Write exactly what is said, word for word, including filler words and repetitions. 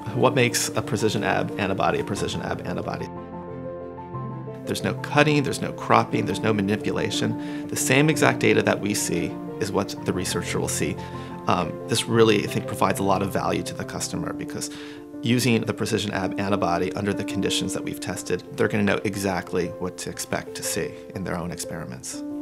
What makes a PrecisionAb antibody a PrecisionAb antibody? There's no cutting, there's no cropping, there's no manipulation. The same exact data that we see is what the researcher will see. Um, this really, I think, provides a lot of value to the customer because using the PrecisionAb antibody under the conditions that we've tested, they're going to know exactly what to expect to see in their own experiments.